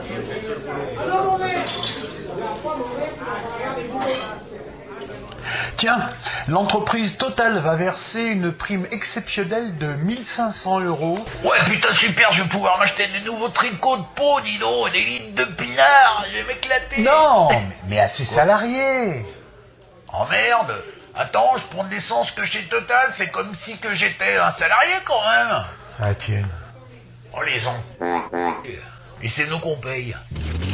Tiens, l'entreprise Total va verser une prime exceptionnelle de 1500 €. Ouais, putain, super, je vais pouvoir m'acheter de nouveaux tricots de peau, dis donc, des litres de pinard, je vais m'éclater. Non, mais à ses salariés. Oh merde. Attends, je prends de l'essence que chez Total, c'est comme si que j'étais un salarié quand même. Ah tiens. Oh les gens. Et c'est nous qu'on paye.